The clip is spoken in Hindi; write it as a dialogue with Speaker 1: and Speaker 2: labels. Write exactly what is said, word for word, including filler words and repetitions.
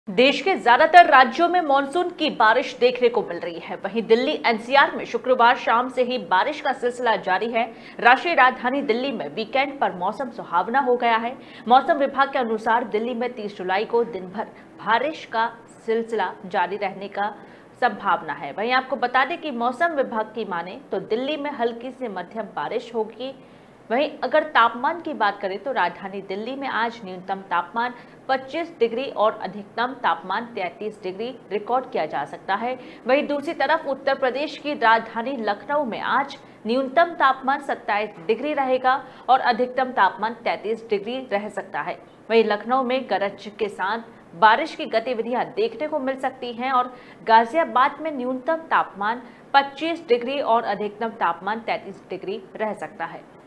Speaker 1: देश के ज्यादातर राज्यों में मानसून की बारिश देखने को मिल रही है। वहीं दिल्ली एनसीआर में शुक्रवार शाम से ही बारिश का सिलसिला जारी है। राष्ट्रीय राजधानी दिल्ली में वीकेंड पर मौसम सुहावना हो गया है। मौसम विभाग के अनुसार दिल्ली में तीस जुलाई को दिन भर बारिश का सिलसिला जारी रहने का संभावना है। वहीं आपको बता दें कि मौसम विभाग की माने तो दिल्ली में हल्की से मध्यम बारिश होगी। वहीं अगर तापमान की बात करें तो राजधानी दिल्ली में आज न्यूनतम तापमान पच्चीस डिग्री और अधिकतम तापमान तैंतीस डिग्री रिकॉर्ड किया जा सकता है। वहीं दूसरी तरफ उत्तर प्रदेश की राजधानी लखनऊ में आज न्यूनतम तापमान सत्ताईस डिग्री रहेगा और अधिकतम तापमान तैंतीस डिग्री रह सकता है। वहीं लखनऊ में गरज के साथ बारिश की गतिविधियां देखने को मिल सकती हैं और गाजियाबाद में न्यूनतम तापमान पच्चीस डिग्री और अधिकतम तापमान तैंतीस डिग्री रह सकता है।